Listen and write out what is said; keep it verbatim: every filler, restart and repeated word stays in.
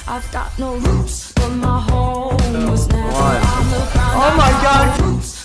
I've got no roots, but my home was never One. on the ground. Oh my God. Roots.